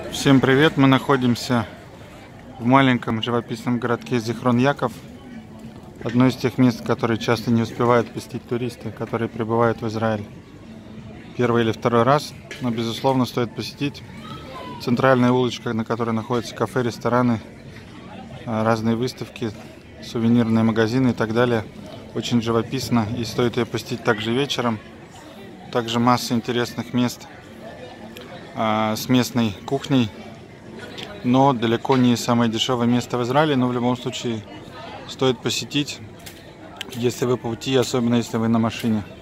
Всем привет! Мы находимся в маленьком живописном городке Зихрон-Яков. Одно из тех мест, которые часто не успевают посетить туристы, которые прибывают в Израиль первый или второй раз. Но, безусловно, стоит посетить. Центральная улочка, на которой находятся кафе, рестораны, разные выставки, сувенирные магазины и так далее. Очень живописно, и стоит ее посетить также вечером. Также масса интересных мест с местной кухней, но далеко не самое дешевое место в Израиле, но в любом случае стоит посетить, если вы по пути, особенно если вы на машине.